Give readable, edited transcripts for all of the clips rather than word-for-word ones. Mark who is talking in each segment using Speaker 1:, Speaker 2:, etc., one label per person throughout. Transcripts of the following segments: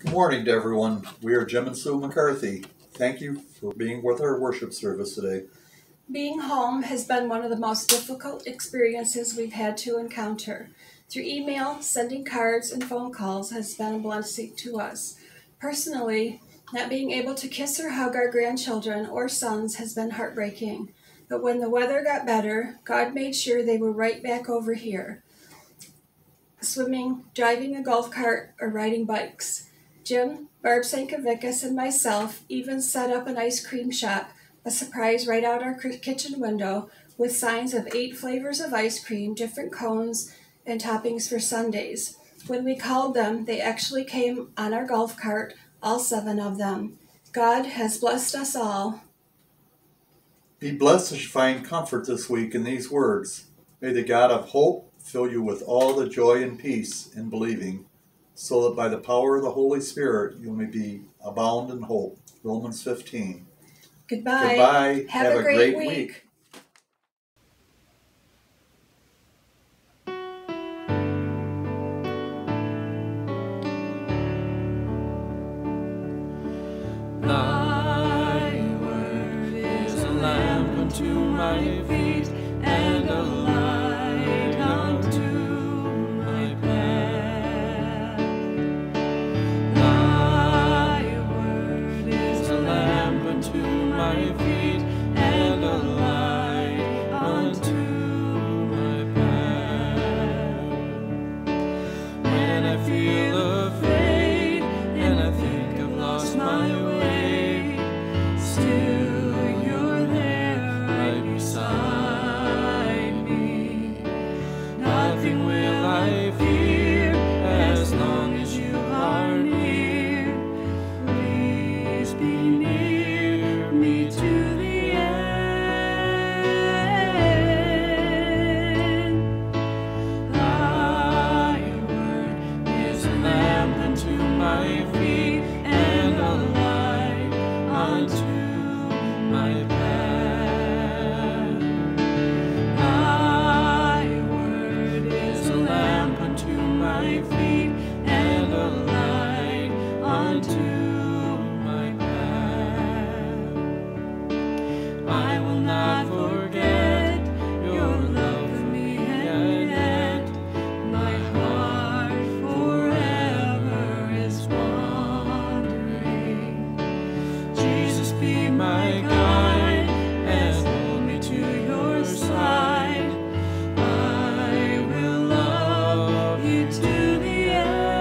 Speaker 1: Morning to everyone. We are Jim and Sue McCarthy. Thank you for being with our worship service today.
Speaker 2: Being home has been one of the most difficult experiences we've had to encounter. Through email, sending cards, and phone calls has been a blessing to us. Personally, not being able to kiss or hug our grandchildren or sons has been heartbreaking. But when the weather got better, God made sure they were right back over here, swimming, driving a golf cart, or riding bikes. Jim, Barb Sankovikas, and myself even set up an ice cream shop, a surprise right out our kitchen window, with signs of 8 flavors of ice cream, different cones, and toppings for sundaes. When we called them, they actually came on our golf cart, all 7 of them. God has blessed us all.
Speaker 1: Be blessed as you find comfort this week in these words. May the God of hope fill you with all the joy and peace in believing, so that by the power of the Holy Spirit you may be abound in hope. Romans 15.
Speaker 2: Goodbye.
Speaker 1: Goodbye.
Speaker 2: Have a great week.
Speaker 3: Thy word is a lamp unto my feet and a light unto my path. Thy word is a lamp unto my feet and a light unto my path. When I feel afraid and I think I've lost my way, still you're there right beside me. Nothing will I fear as long as you are near. Please be near me to the end. Thy word is a lamp unto my feet and a light unto my path. Thy word is a lamp unto my feet and a light unto my path. I will not forget your love for me, and yet my heart forever is wandering. Jesus, be my guide and hold me to your side. I will love you to the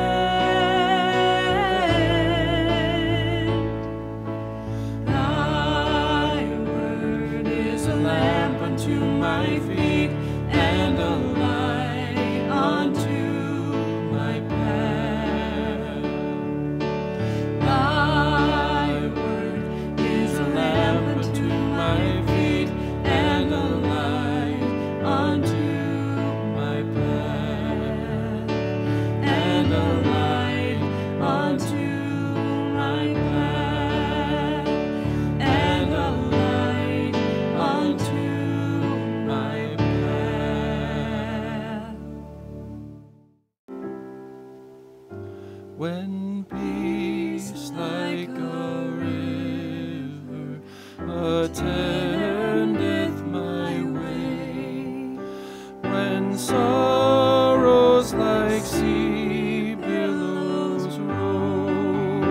Speaker 3: end. Thy word is a lamp unto my feet and a light unto my path. Thy word is a lamp unto my feet and a light unto my path. And a light unto my path. And a light unto my path. When peace like a river attendeth my way, when sorrows like sea billows roll,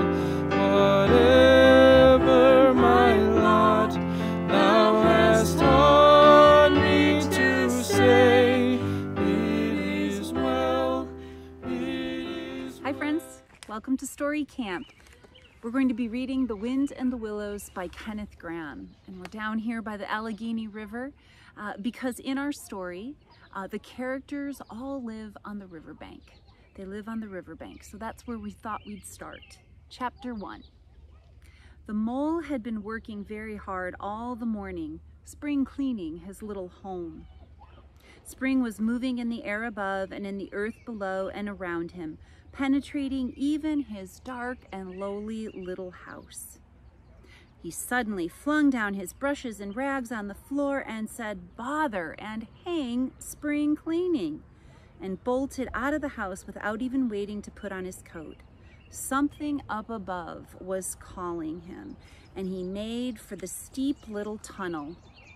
Speaker 3: whatever my lot, thou hast taught me to say, it is well, it is
Speaker 4: Hi friends, welcome to Story Camp. We're going to be reading The Wind and the Willows by Kenneth Grahame. And we're down here by the Allegheny River because in our story, the characters all live on the riverbank. They live on the riverbank, so that's where we thought we'd start. Chapter 1. The mole had been working very hard all the morning, spring cleaning his little home. Spring was moving in the air above and in the earth below and around him, penetrating even his dark and lowly little house. He suddenly flung down his brushes and rags on the floor and said, "Bother and hang spring cleaning," and bolted out of the house without even waiting to put on his coat. Something up above was calling him, and he made for the steep little tunnel.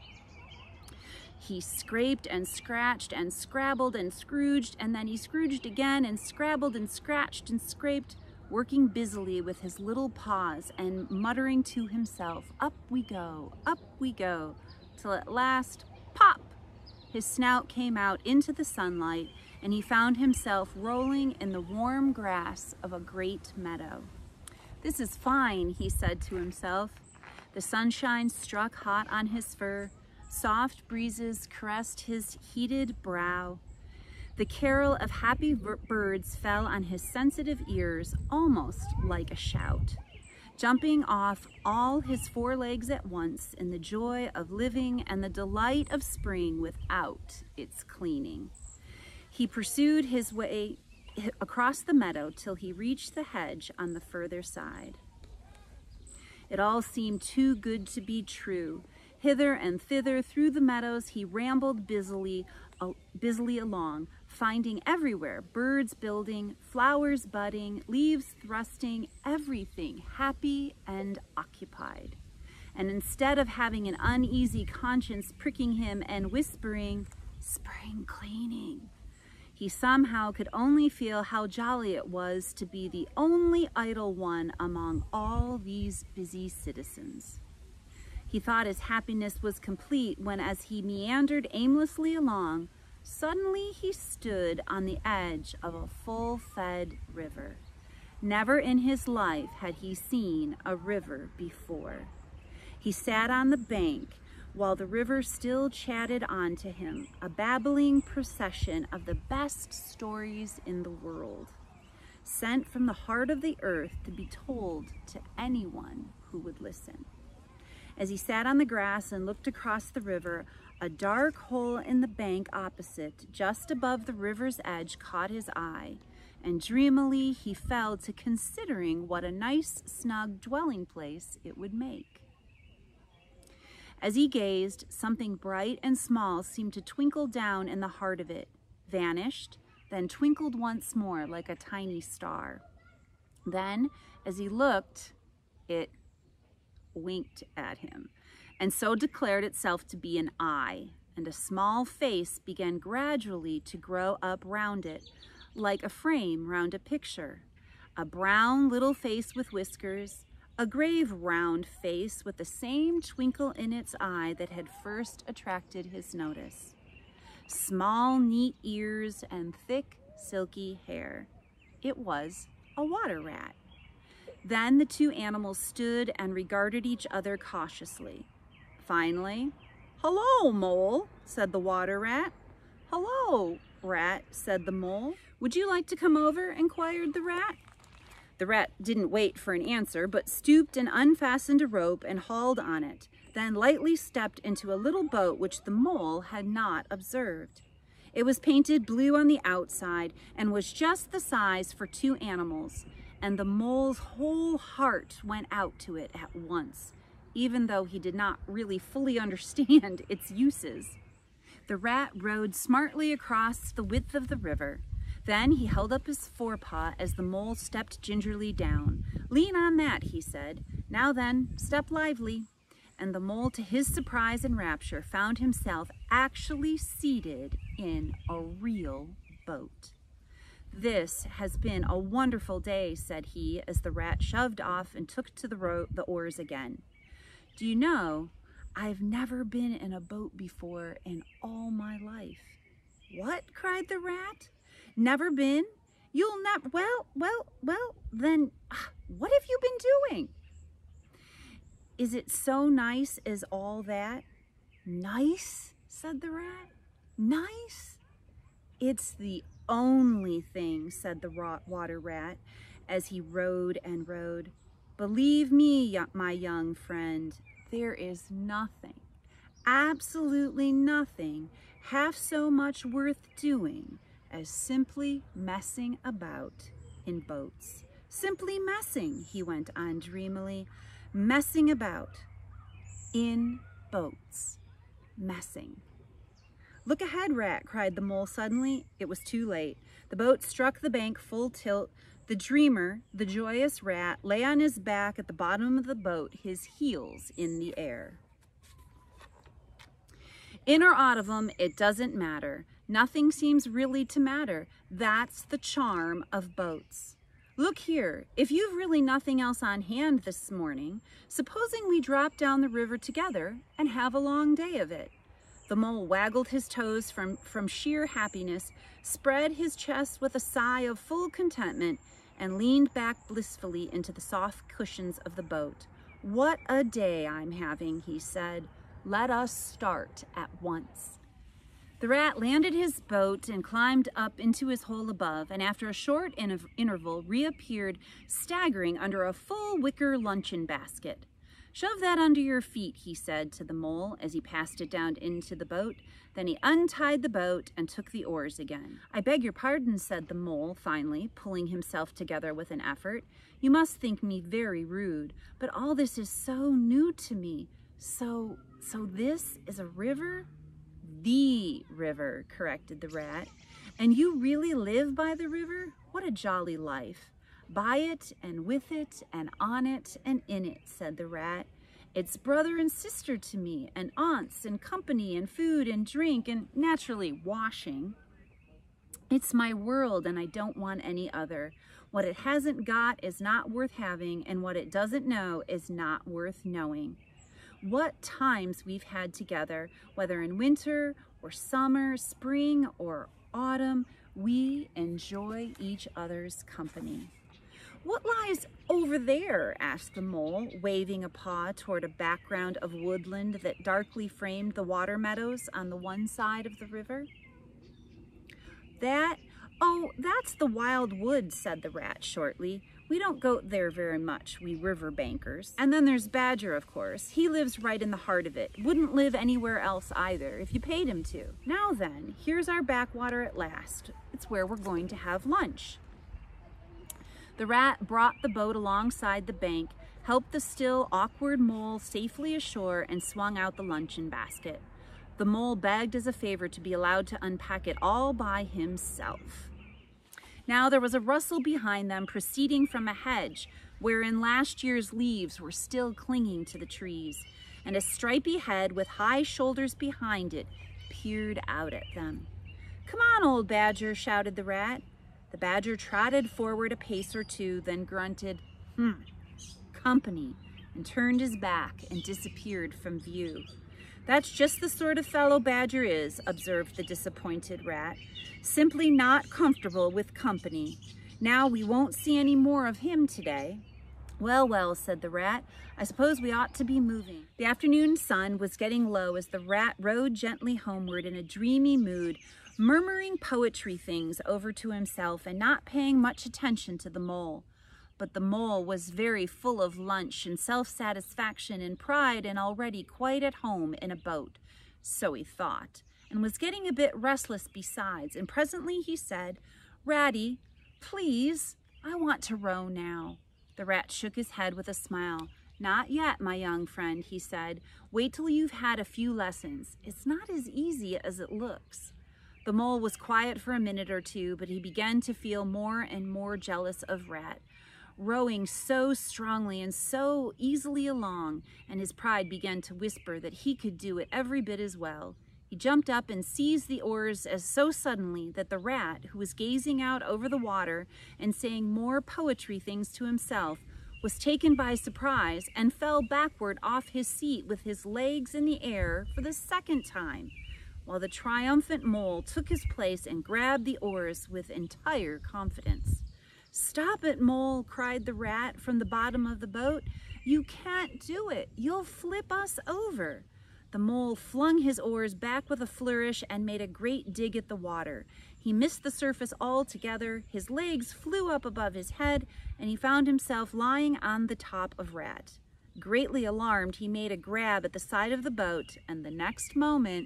Speaker 4: He scraped and scratched and scrabbled and scrooged, and then he scrooged again and scrabbled and scratched and scraped, working busily with his little paws and muttering to himself, up we go, till at last, pop! His snout came out into the sunlight, and he found himself rolling in the warm grass of a great meadow. This is fine, he said to himself. The sunshine struck hot on his fur. Soft breezes caressed his heated brow. The carol of happy birds fell on his sensitive ears almost like a shout, jumping off all his 4 legs at once in the joy of living and the delight of spring without its cleaning. He pursued his way across the meadow till he reached the hedge on the further side. It all seemed too good to be true. Hither and thither through the meadows he rambled busily along, finding everywhere birds building, flowers budding, leaves thrusting, everything happy and occupied. And instead of having an uneasy conscience pricking him and whispering, "Spring cleaning," he somehow could only feel how jolly it was to be the only idle one among all these busy citizens. He thought his happiness was complete when, as he meandered aimlessly along, suddenly he stood on the edge of a full-fed river. Never in his life had he seen a river before. He sat on the bank while the river still chatted on to him, a babbling procession of the best stories in the world, sent from the heart of the earth to be told to anyone who would listen. As he sat on the grass and looked across the river, a dark hole in the bank opposite, just above the river's edge, caught his eye, and dreamily he fell to considering what a nice, snug dwelling place it would make. As he gazed, something bright and small seemed to twinkle down in the heart of it, vanished, then twinkled once more like a tiny star. Then, as he looked, it winked at him, and so declared itself to be an eye, and a small face began gradually to grow up round it, like a frame round a picture. A brown little face with whiskers, a grave round face with the same twinkle in its eye that had first attracted his notice. Small, neat ears and thick, silky hair. It was a water rat. Then the 2 animals stood and regarded each other cautiously. Finally, "Hello, Mole," said the water rat. "Hello, Rat," said the Mole. "Would you like to come over?" inquired the rat. The rat didn't wait for an answer, but stooped and unfastened a rope and hauled on it, then lightly stepped into a little boat which the Mole had not observed. It was painted blue on the outside and was just the size for 2 animals, and the Mole's whole heart went out to it at once, even though he did not really fully understand its uses. The rat rowed smartly across the width of the river. Then he held up his forepaw as the Mole stepped gingerly down. "Lean on that," he said. "Now then, step lively." And the Mole, to his surprise and rapture, found himself actually seated in a real boat. "This has been a wonderful day," said he, as the rat shoved off and took to the oars again. "Do you know, I've never been in a boat before in all my life." "What?" cried the rat. "Never been? You'll never, well, then what have you been doing?" "Is it so nice as all that?" "Nice?" said the rat. "Nice?" "It's the only thing," said the water rat, as he rowed and rowed. "Believe me, my young friend, there is nothing, absolutely nothing, half so much worth doing as simply messing about in boats. Simply messing," he went on dreamily, "messing about in boats. Messing." "Look ahead, Rat," cried the Mole suddenly. It was too late. The boat struck the bank full tilt, The dreamer, the joyous rat, lay on his back at the bottom of the boat, his heels in the air. In or out of 'em, it doesn't matter. Nothing seems really to matter. That's the charm of boats. Look here, if you've really nothing else on hand this morning, supposing we drop down the river together and have a long day of it. The mole waggled his toes from sheer happiness, spread his chest with a sigh of full contentment, and leaned back blissfully into the soft cushions of the boat. "What a day I'm having," he said. "Let us start at once." The rat landed his boat and climbed up into his hole above, and after a short interval reappeared, staggering under a full wicker luncheon basket. "Shove that under your feet," he said to the mole as he passed it down into the boat. Then he untied the boat and took the oars again. "I beg your pardon," said the mole, finally, pulling himself together with an effort. "You must think me very rude, but all this is so new to me. So this is a river?" "The river," corrected the rat. "And you really live by the river? What a jolly life." "By it and with it and on it and in it," said the rat. "It's brother and sister to me, and aunts and company and food and drink and naturally washing. It's my world and I don't want any other. What it hasn't got is not worth having, and what it doesn't know is not worth knowing. What times we've had together, whether in winter or summer, spring or autumn, we enjoy each other's company." "What lies over there?" asked the mole, waving a paw toward a background of woodland that darkly framed the water meadows on the one side of the river. That's the wild wood," said the rat shortly. "We don't go there very much, we river bankers. And then there's Badger, of course. He lives right in the heart of it. Wouldn't live anywhere else either, if you paid him to. Now then, here's our backwater at last. It's where we're going to have lunch." The rat brought the boat alongside the bank, helped the still awkward mole safely ashore, and swung out the luncheon basket. The mole begged as a favor to be allowed to unpack it all by himself. Now there was a rustle behind them, proceeding from a hedge wherein last year's leaves were still clinging to the trees, and a stripy head with high shoulders behind it peered out at them. "Come on, old Badger," shouted the rat. The badger trotted forward a pace or two, then grunted, "Company," and turned his back and disappeared from view. "That's just the sort of fellow Badger is," observed the disappointed rat. "Simply not comfortable with company. Now we won't see any more of him today." "Well, well," said the rat, "I suppose we ought to be moving." The afternoon sun was getting low as the rat rode gently homeward in a dreamy mood, murmuring poetry things over to himself and not paying much attention to the mole. But the mole was very full of lunch and self-satisfaction and pride, and already quite at home in a boat, so he thought, and was getting a bit restless besides, and presently he said, "Ratty, please, I want to row now." The rat shook his head with a smile. "Not yet, my young friend," he said. "Wait till you've had a few lessons. It's not as easy as it looks." The mole was quiet for a minute or two, but he began to feel more and more jealous of Rat, rowing so strongly and so easily along, and his pride began to whisper that he could do it every bit as well. He jumped up and seized the oars as so suddenly that the rat, who was gazing out over the water and saying more poetry things to himself, was taken by surprise and fell backward off his seat with his legs in the air for the second time, while the triumphant mole took his place and grabbed the oars with entire confidence. "Stop it, Mole," cried the rat from the bottom of the boat. "You can't do it. You'll flip us over." The mole flung his oars back with a flourish and made a great dig at the water. He missed the surface altogether, his legs flew up above his head, and he found himself lying on the top of Rat. Greatly alarmed, he made a grab at the side of the boat, and the next moment,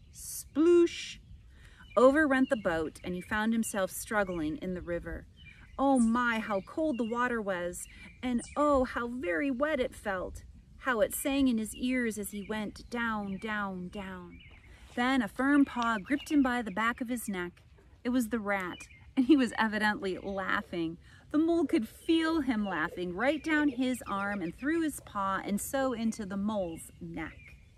Speaker 4: sploosh! Over went the boat, and he found himself struggling in the river. Oh my, how cold the water was, and oh, how very wet it felt. How it sang in his ears as he went down, down, down. Then a firm paw gripped him by the back of his neck. It was the rat, and he was evidently laughing. The mole could feel him laughing right down his arm and through his paw and so into the mole's neck.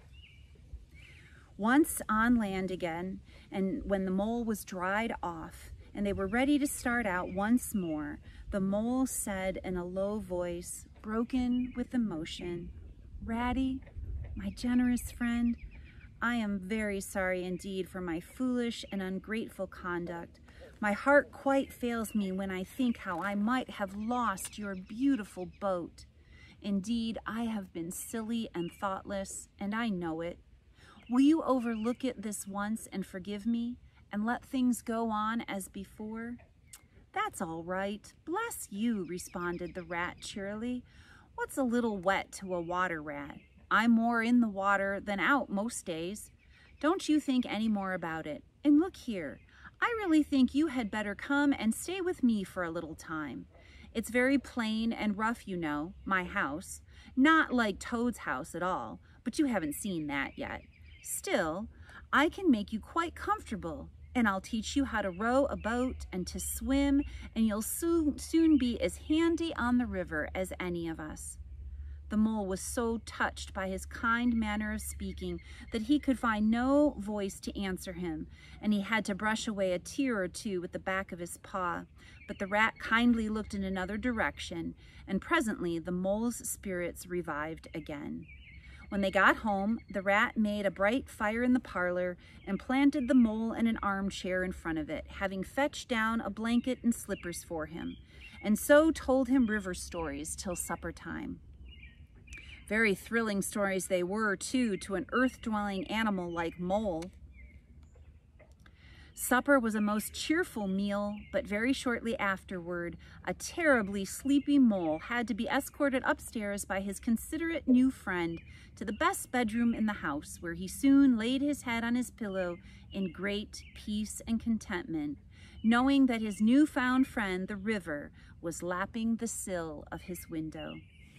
Speaker 4: Once on land again, and when the mole was dried off and they were ready to start out once more, the mole said in a low voice, broken with emotion, "Ratty, my generous friend, I am very sorry indeed for my foolish and ungrateful conduct. My heart quite fails me when I think how I might have lost your beautiful boat. Indeed, I have been silly and thoughtless, and I know it. Will you overlook it this once and forgive me, and let things go on as before?" "That's all right. Bless you," responded the rat cheerily. "What's a little wet to a water rat? I'm more in the water than out most days. Don't you think any more about it. And look here, I really think you had better come and stay with me for a little time. It's very plain and rough, you know, my house. Not like Toad's house at all, but you haven't seen that yet. Still, I can make you quite comfortable, and I'll teach you how to row a boat and to swim, and you'll soon be as handy on the river as any of us." The mole was so touched by his kind manner of speaking that he could find no voice to answer him, and he had to brush away a tear or two with the back of his paw. But the rat kindly looked in another direction, and presently the mole's spirits revived again. When they got home, the rat made a bright fire in the parlor and planted the mole in an armchair in front of it, having fetched down a blanket and slippers for him, and so told him river stories till supper time. Very thrilling stories they were, too, to an earth-dwelling animal like Mole. Supper was a most cheerful meal, but very shortly afterward, a terribly sleepy Mole had to be escorted upstairs by his considerate new friend to the best bedroom in the house, where he soon laid his head on his pillow in great peace and contentment, knowing that his newfound friend, the river, was lapping the sill of his window.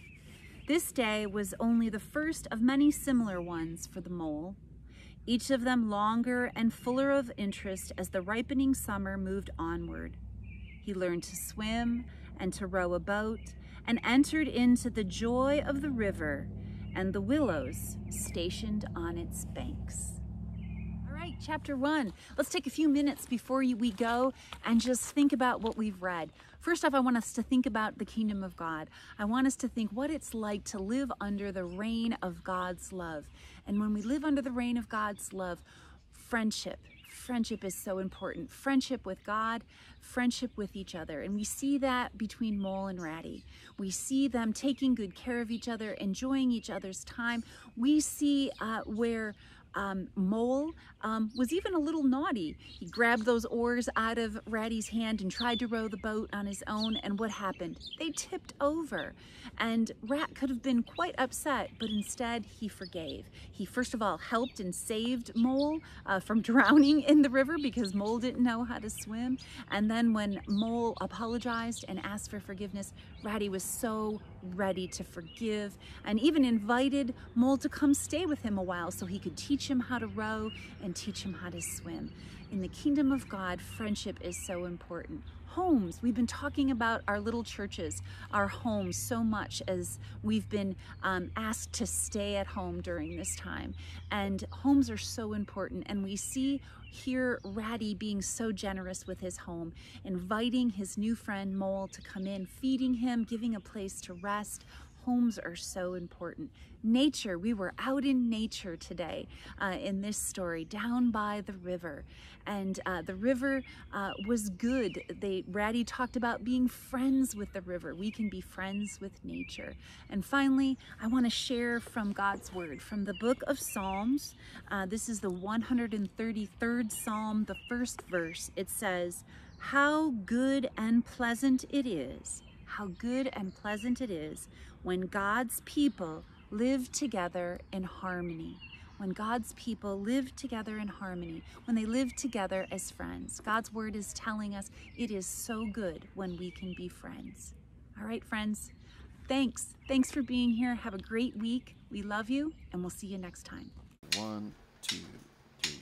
Speaker 4: This day was only the first of many similar ones for the mole, each of them longer and fuller of interest as the ripening summer moved onward. He learned to swim and to row a boat and entered into the joy of the river and the willows stationed on its banks. All right, chapter 1. Let's take a few minutes before we go and just think about what we've read. First off, I want us to think about the kingdom of God. I want us to think what it's like to live under the reign of God's love. And when we live under the reign of God's love, friendship is so important. Friendship with God, friendship with each other. And we see that between Mole and Ratty. We see them taking good care of each other, enjoying each other's time. We see where Mole was even a little naughty. He grabbed those oars out of Ratty's hand and tried to row the boat on his own, and what happened? They tipped over. And Rat could have been quite upset, but instead he forgave. He first of all helped and saved Mole from drowning in the river because Mole didn't know how to swim. And then when Mole apologized and asked for forgiveness, Ratty was so ready to forgive and even invited Mole to come stay with him a while so he could teach him how to row and teach him how to swim. In the kingdom of God, friendship is so important. Homes, we've been talking about our little churches, our homes so much as we've been asked to stay at home during this time. And homes are so important. And we see here Ratty being so generous with his home, inviting his new friend Mole to come in, feeding him, giving a place to rest. Homes are so important. Nature, we were out in nature today in this story, down by the river. And the river was good. Ratty talked about being friends with the river. We can be friends with nature. And finally, I want to share from God's word, from the book of Psalms. This is the 133rd Psalm, the first verse. It says, "How good and pleasant it is, how good and pleasant it is when God's people live together in harmony." When God's people live together in harmony, when they live together as friends. God's word is telling us it is so good when we can be friends. All right, friends, thanks. Thanks for being here. Have a great week. We love you, and we'll see you next time.
Speaker 3: 1, 2, 3.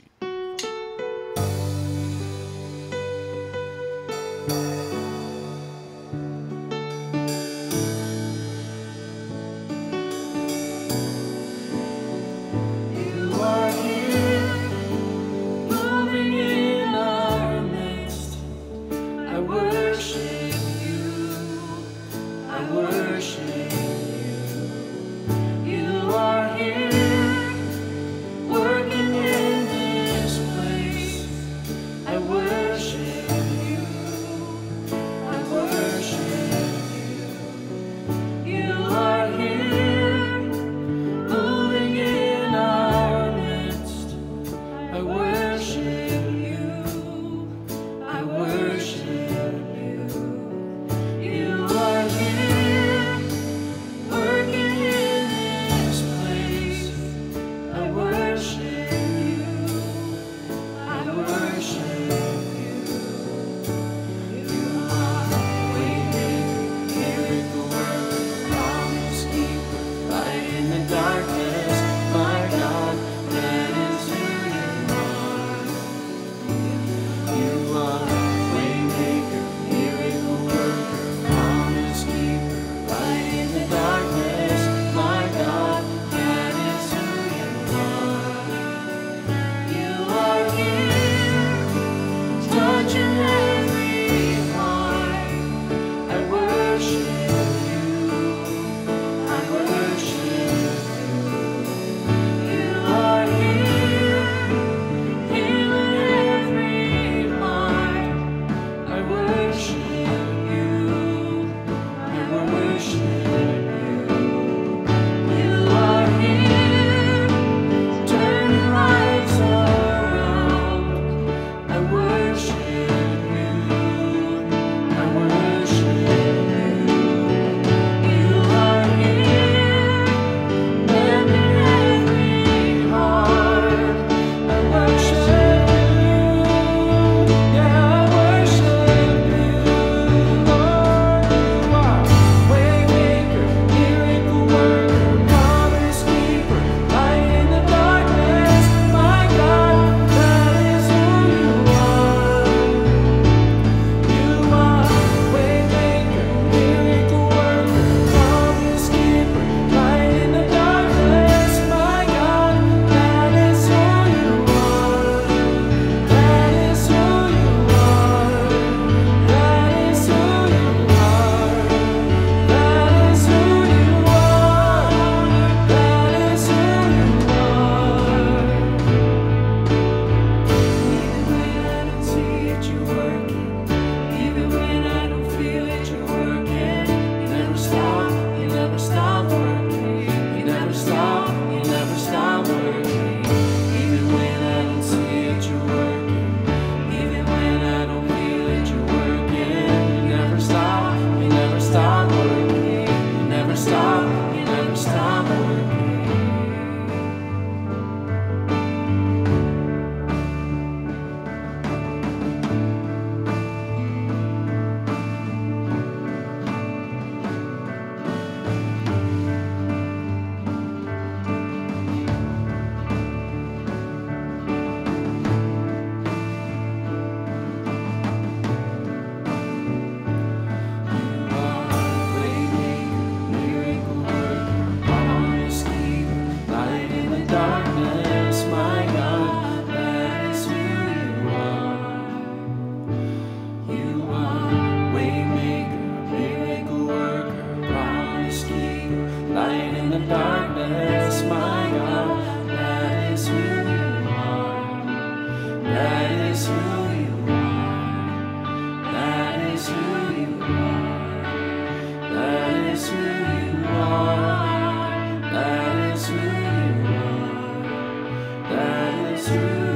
Speaker 3: is who you are. That is who you are. That is who you are.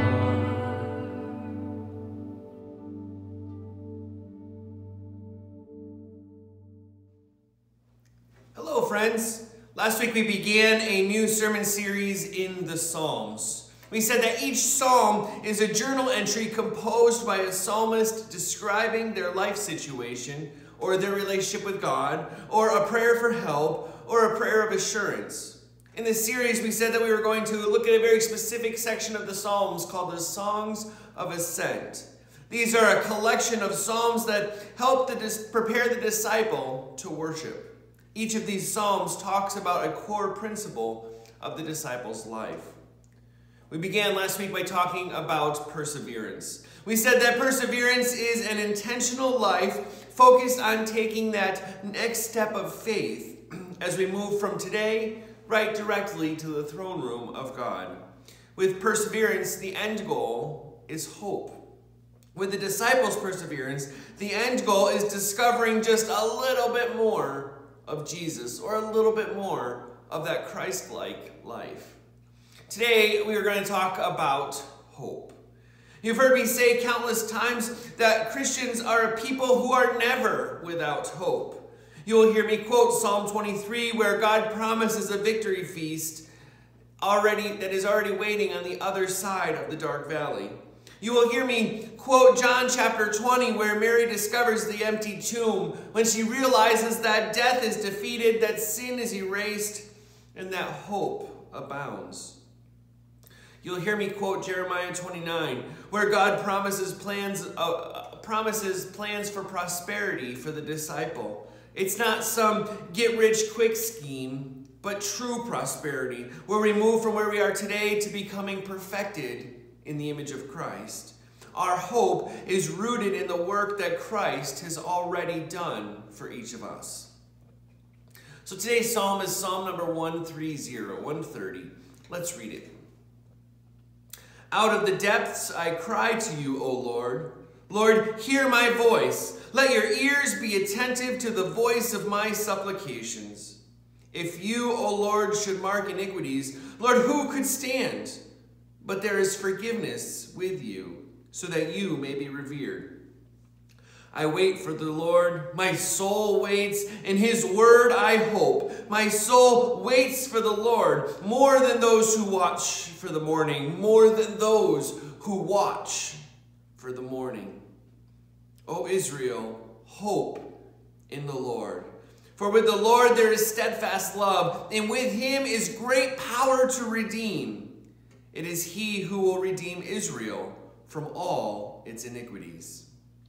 Speaker 5: Hello, friends. Last week we began a new sermon series in the Psalms. We said that each psalm is a journal entry composed by a psalmist describing their life situation or their relationship with God, or a prayer for help, or a prayer of assurance. In this series, we said that we were going to look at a very specific section of the Psalms called the Songs of Ascent. These are a collection of psalms that help prepare the disciple to worship. Each of these psalms talks about a core principle of the disciple's life. We began last week by talking about perseverance. We said that perseverance is an intentional life focused on taking that next step of faith as we move from today right directly to the throne room of God. With perseverance, the end goal is hope. With the disciples' perseverance, the end goal is discovering just a little bit more of Jesus, or a little bit more of that Christ-like life. Today, we are going to talk about hope. You've heard me say countless times that Christians are a people who are never without hope. You will hear me quote Psalm 23, where God promises a victory feast that is already waiting on the other side of the dark valley. You will hear me quote John chapter 20, where Mary discovers the empty tomb when she realizes that death is defeated, that sin is erased, and that hope abounds. You'll hear me quote Jeremiah 29, where God promises plans for prosperity for the disciple. It's not some get-rich-quick scheme, but true prosperity, where we move from where we are today to becoming perfected in the image of Christ. Our hope is rooted in the work that Christ has already done for each of us. So today's psalm is Psalm number 130. Let's read it. Out of the depths I cry to you, O Lord. Lord, hear my voice. Let your ears be attentive to the voice of my supplications. If you, O Lord, should mark iniquities, Lord, who could stand? But there is forgiveness with you, so that you may be revered. I wait for the Lord. My soul waits. In his word I hope. My soul waits for the Lord, more than those who watch for the morning, more than those who watch for the morning. O Israel, hope in the Lord. For with the Lord there is steadfast love, and with him is great power to redeem. It is he who will redeem Israel from all its iniquities.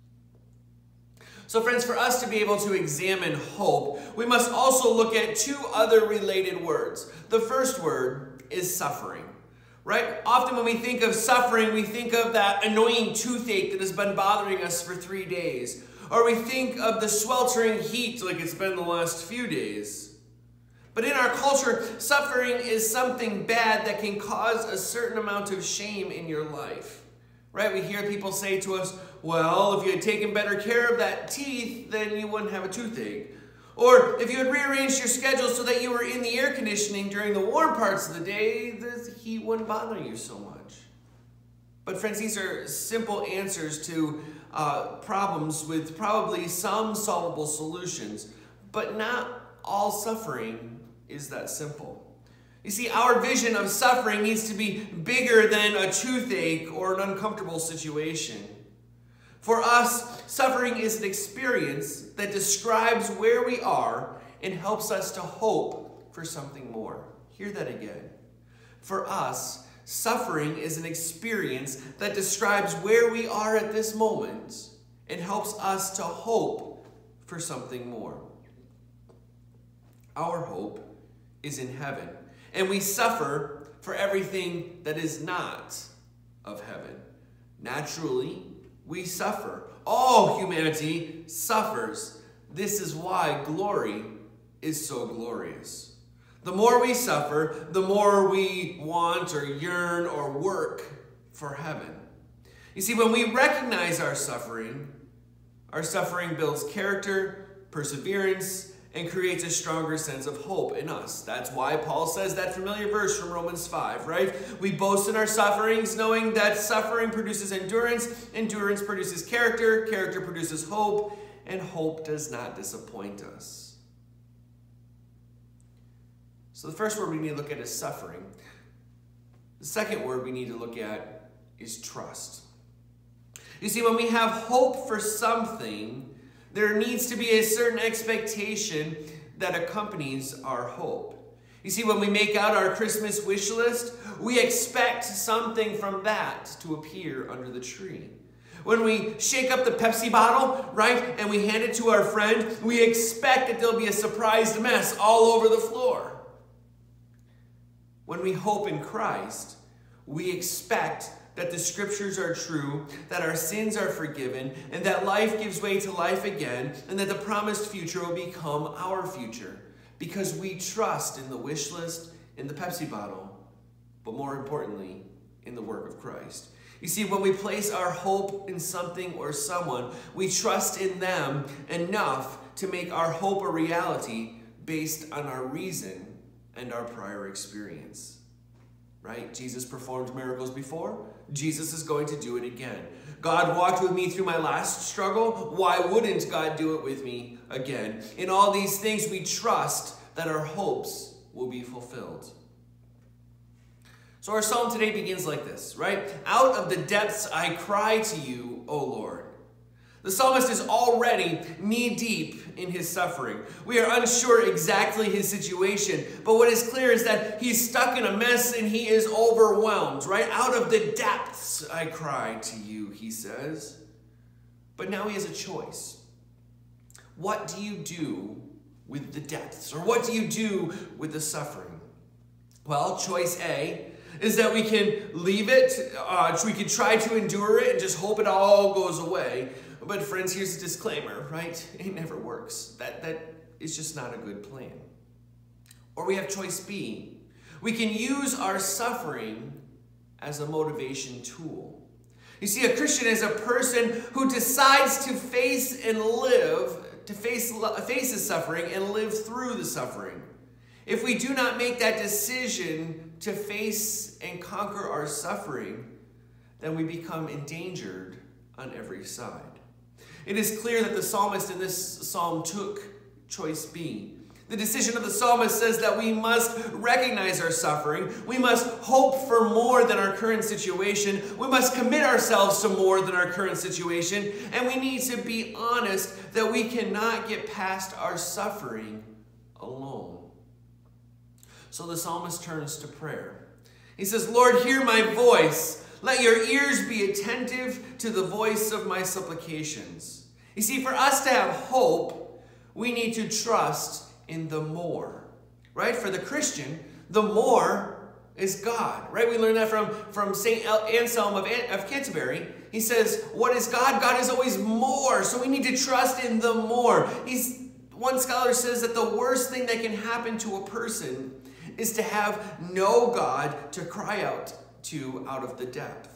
Speaker 5: So friends, for us to be able to examine hope, we must also look at two other related words. The first word is suffering, right? Often when we think of suffering, we think of that annoying toothache that has been bothering us for 3 days. Or we think of the sweltering heat like it's been the last few days. But in our culture, suffering is something bad that can cause a certain amount of shame in your life. Right? We hear people say to us, well, if you had taken better care of that teeth, then you wouldn't have a toothache. Or if you had rearranged your schedule so that you were in the air conditioning during the warm parts of the day, the heat wouldn't bother you so much. But friends, these are simple answers to problems with probably some solvable solutions, but not all suffering is that simple. You see, our vision of suffering needs to be bigger than a toothache or an uncomfortable situation. For us, suffering is an experience that describes where we are and helps us to hope for something more. Hear that again. For us, suffering is an experience that describes where we are at this moment and helps us to hope for something more. Our hope is in heaven, and we suffer for everything that is not of heaven. Naturally, we suffer. All humanity suffers. This is why glory is so glorious. The more we suffer, the more we want or yearn or work for heaven. You see, when we recognize our suffering builds character, perseverance, and creates a stronger sense of hope in us. That's why Paul says that familiar verse from Romans 5, right? We boast in our sufferings, knowing that suffering produces endurance, endurance produces character, character produces hope, and hope does not disappoint us. So the first word we need to look at is suffering. The second word we need to look at is trust. You see, when we have hope for something, there needs to be a certain expectation that accompanies our hope. You see, when we make out our Christmas wish list, we expect something from that to appear under the tree. When we shake up the Pepsi bottle, right, and we hand it to our friend, we expect that there'll be a surprised mess all over the floor. When we hope in Christ, we expect that the scriptures are true, that our sins are forgiven, and that life gives way to life again, and that the promised future will become our future, because we trust in the wish list, in the Pepsi bottle, but more importantly, in the work of Christ. You see, when we place our hope in something or someone, we trust in them enough to make our hope a reality based on our reason and our prior experience. Right? Jesus performed miracles before. Jesus is going to do it again. God walked with me through my last struggle. Why wouldn't God do it with me again? In all these things, we trust that our hopes will be fulfilled. So our psalm today begins like this, right? Out of the depths I cry to you, O Lord. The psalmist is already knee-deep in his suffering. We are unsure exactly his situation, but what is clear is that he's stuck in a mess and he is overwhelmed, right? Out of the depths I cry to you, he says. But now he has a choice. What do you do with the depths? Or what do you do with the suffering? Well, choice A is that we can leave it, we can try to endure it and just hope it all goes away. But friends, here's a disclaimer, right? It never works. That is just not a good plan. Or we have choice B. We can use our suffering as a motivation tool. You see, a Christian is a person who decides to face and live, faces suffering and live through the suffering. If we do not make that decision to face and conquer our suffering, then we become endangered on every side. It is clear that the psalmist in this psalm took choice B. The decision of the psalmist says that we must recognize our suffering. We must hope for more than our current situation. We must commit ourselves to more than our current situation. And we need to be honest that we cannot get past our suffering alone. So the psalmist turns to prayer. He says, Lord, hear my voice. Let your ears be attentive to the voice of my supplications. You see, for us to have hope, we need to trust in the more. Right? For the Christian, the more is God. Right? We learned that from St. Anselm of Canterbury. He says, what is God? God is always more. So we need to trust in the more. One scholar says that the worst thing that can happen to a person is to have no God to cry out to out of the depth.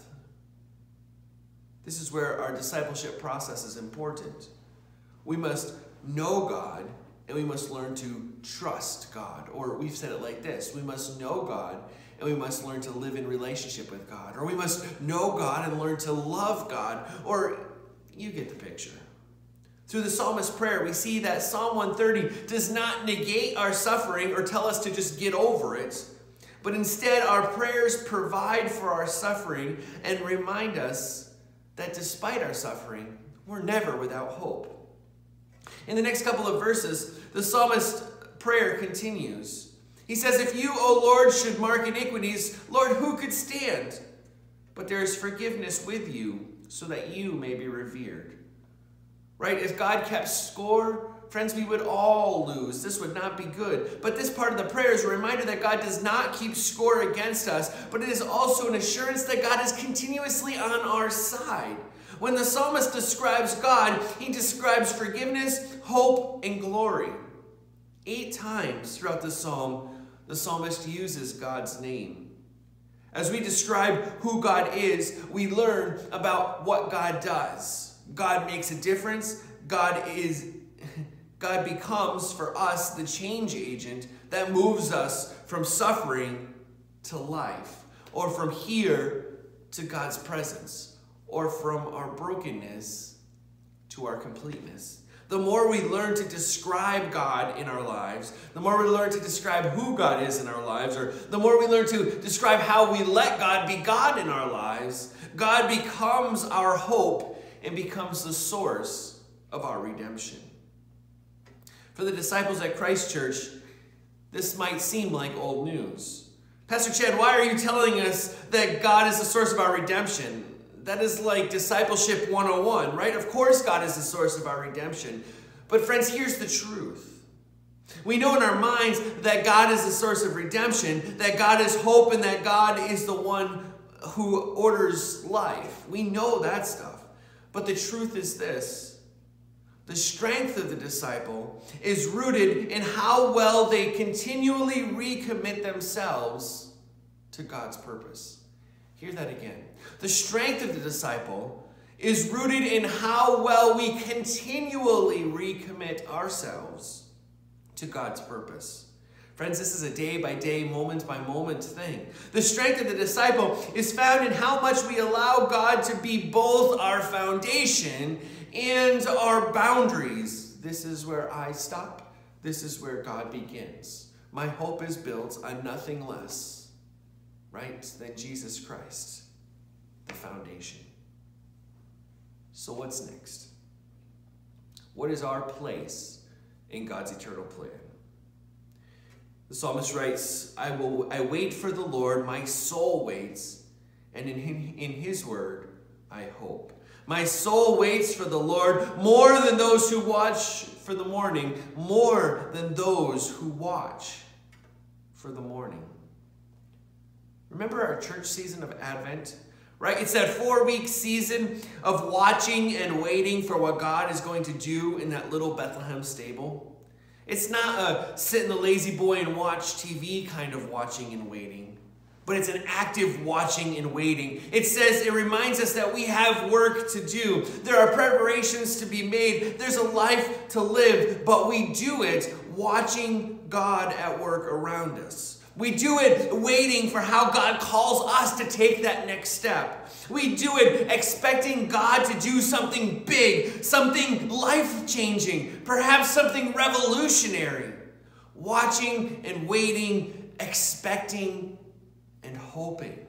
Speaker 5: This is where our discipleship process is important. We must know God and we must learn to trust God. Or we've said it like this: we must know God and we must learn to live in relationship with God. Or we must know God and learn to love God. Or you get the picture. Through the psalmist's prayer, we see that Psalm 130 does not negate our suffering or tell us to just get over it. But instead, our prayers provide for our suffering and remind us that despite our suffering, we're never without hope. In the next couple of verses, the psalmist's prayer continues. He says, if you, O Lord, should mark iniquities, Lord, who could stand? But there is forgiveness with you, so that you may be revered. Right? If God kept score, friends, we would all lose. This would not be good. But this part of the prayer is a reminder that God does not keep score against us, but it is also an assurance that God is continuously on our side. When the psalmist describes God, he describes forgiveness, hope, and glory. 8 times throughout the psalm, the psalmist uses God's name. As we describe who God is, we learn about what God does. God makes a difference. God is God becomes for us the change agent that moves us from suffering to life, or from here to God's presence, or from our brokenness to our completeness. The more we learn to describe God in our lives, the more we learn to describe who God is in our lives, or the more we learn to describe how we let God be God in our lives, God becomes our hope and becomes the source of our redemption. For the disciples at Christ Church, this might seem like old news. Pastor Chad, why are you telling us that God is the source of our redemption? That is like discipleship 101, right? Of course God is the source of our redemption. But friends, here's the truth. We know in our minds that God is the source of redemption, that God is hope, and that God is the one who orders life. We know that stuff. But the truth is this. The strength of the disciple is rooted in how well they continually recommit themselves to God's purpose. Hear that again. The strength of the disciple is rooted in how well we continually recommit ourselves to God's purpose. Friends, this is a day-by-day, moment-by-moment thing. The strength of the disciple is found in how much we allow God to be both our foundation and our boundaries. This is where I stop. This is where God begins. My hope is built on nothing less, right, than Jesus Christ, the foundation. So what's next? What is our place in God's eternal plan? The psalmist writes, I wait for the Lord, my soul waits, and in his word I hope. My soul waits for the Lord more than those who watch for the morning, more than those who watch for the morning. Remember our church season of Advent? Right? It's that 4-week season of watching and waiting for what God is going to do in that little Bethlehem stable. It's not a sit in the lazy boy and watch TV kind of watching and waiting, but it's an active watching and waiting. It reminds us that we have work to do. There are preparations to be made. There's a life to live, but we do it watching God at work around us. We do it waiting for how God calls us to take that next step. We do it expecting God to do something big, something life-changing, perhaps something revolutionary. Watching and waiting, expecting and hoping.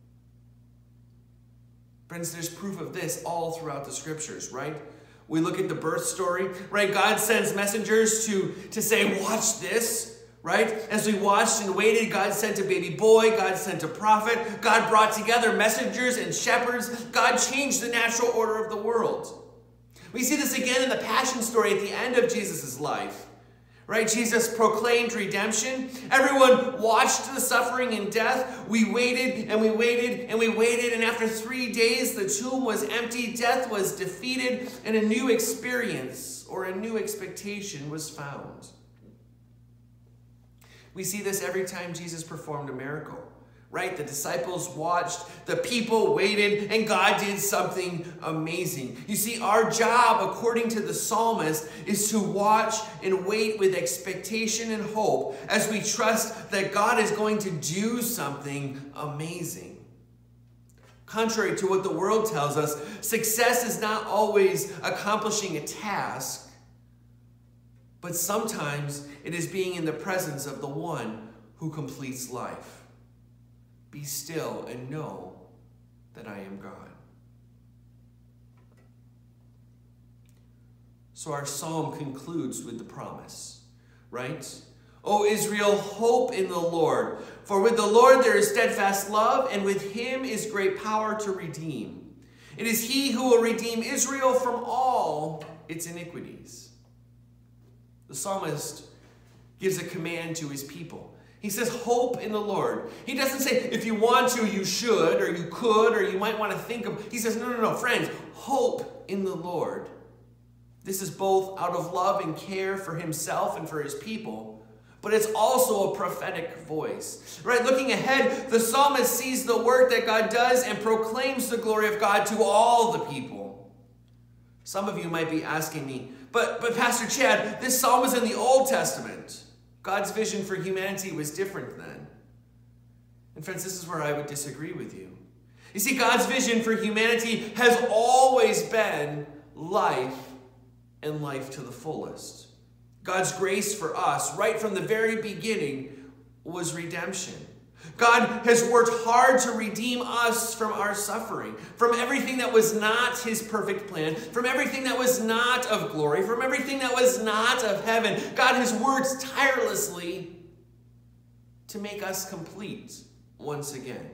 Speaker 5: Friends, there's proof of this all throughout the scriptures, right? We look at the birth story, right? God sends messengers to say, watch this. Right? As we watched and waited, God sent a baby boy. God sent a prophet. God brought together messengers and shepherds. God changed the natural order of the world. We see this again in the Passion story at the end of Jesus' life. Right? Jesus proclaimed redemption. Everyone watched the suffering and death. We waited and we waited and we waited. And after 3 days, the tomb was empty. Death was defeated. And a new experience or a new expectation was found. We see this every time Jesus performed a miracle, right? The disciples watched, the people waited, and God did something amazing. You see, our job, according to the psalmist, is to watch and wait with expectation and hope as we trust that God is going to do something amazing. Contrary to what the world tells us, success is not always accomplishing a task, but sometimes it is being in the presence of the one who completes life. Be still and know that I am God. So our psalm concludes with the promise, right? O Israel, hope in the Lord. For with the Lord there is steadfast love, and with him is great power to redeem. It is he who will redeem Israel from all its iniquities. The psalmist gives a command to his people. He says, hope in the Lord. He doesn't say, if you want to, you should, or you could, or you might want to think of. He says, no, friends, hope in the Lord. This is both out of love and care for himself and for his people, but it's also a prophetic voice. Right? Looking ahead, the psalmist sees the work that God does and proclaims the glory of God to all the people. Some of you might be asking me, But Pastor Chad, this psalm was in the Old Testament. God's vision for humanity was different then. And friends, this is where I would disagree with you. You see, God's vision for humanity has always been life and life to the fullest. God's grace for us, right from the very beginning, was redemption. God has worked hard to redeem us from our suffering, from everything that was not his perfect plan, from everything that was not of glory, from everything that was not of heaven. God has worked tirelessly to make us complete once again.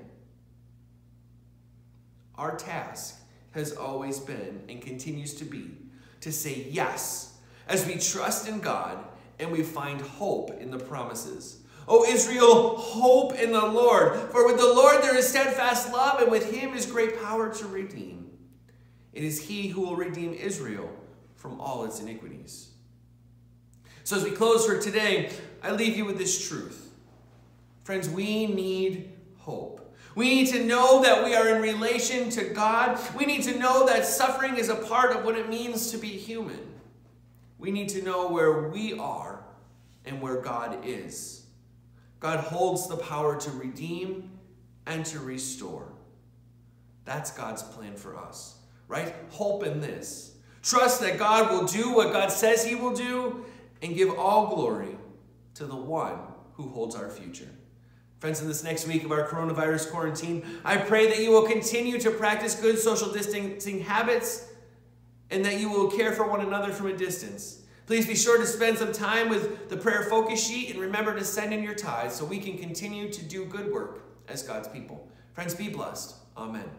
Speaker 5: Our task has always been and continues to be to say yes as we trust in God and we find hope in the promises. O Israel, hope in the Lord, for with the Lord there is steadfast love, and with him is great power to redeem. It is he who will redeem Israel from all its iniquities. So as we close for today, I leave you with this truth. Friends, we need hope. We need to know that we are in relation to God. We need to know that suffering is a part of what it means to be human. We need to know where we are and where God is. God holds the power to redeem and to restore. That's God's plan for us, right? Hope in this. Trust that God will do what God says he will do and give all glory to the one who holds our future. Friends, in this next week of our coronavirus quarantine, I pray that you will continue to practice good social distancing habits and that you will care for one another from a distance. Please be sure to spend some time with the prayer focus sheet and remember to send in your tithes so we can continue to do good work as God's people. Friends, be blessed. Amen.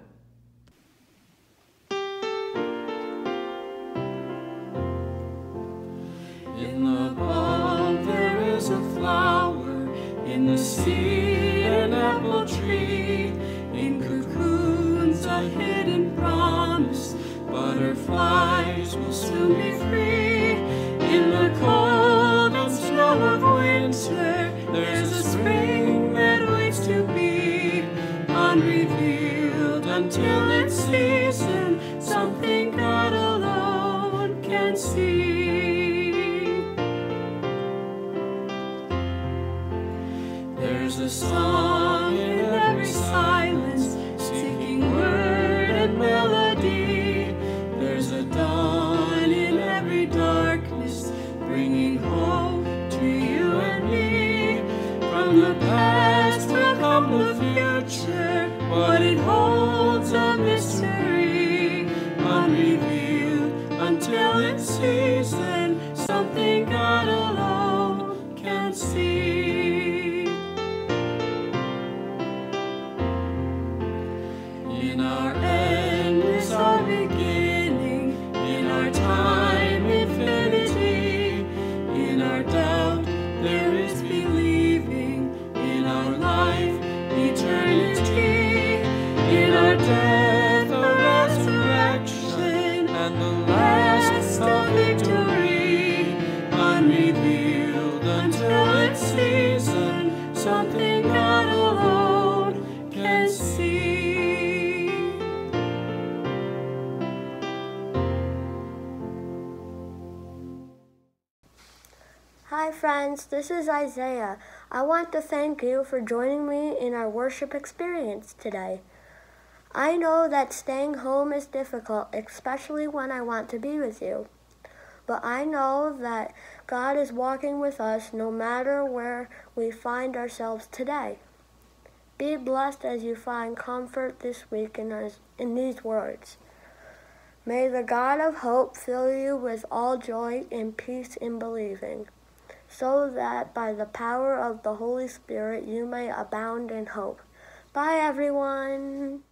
Speaker 3: In the palm there is a flower, in the sea an apple tree, in cocoons a hidden promise, butterflies will soon be free. In the cold and snow of winter, there's a spring that waits to be unrevealed until its season, something God alone can see. There's a song in every silence, seeking word and melody. There's a dawn in every darkness, bringing hope to you and me. From the past will come the future, what it holds a mystery, unrevealed until its season, something God alone can see. In our end is our beginning, in our time infinity. In our doubt there is believing, in our life eternity. In our death a resurrection, and the last of victory, unrevealed until its season, something God alone can see.
Speaker 6: Hi friends, this is Isaiah. I want to thank you for joining me in our worship experience today. I know that staying home is difficult, especially when I want to be with you. But I know that God is walking with us no matter where we find ourselves today. Be blessed as you find comfort this week in these words. May the God of hope fill you with all joy and peace in believing, so that by the power of the Holy Spirit you may abound in hope. Bye, everyone.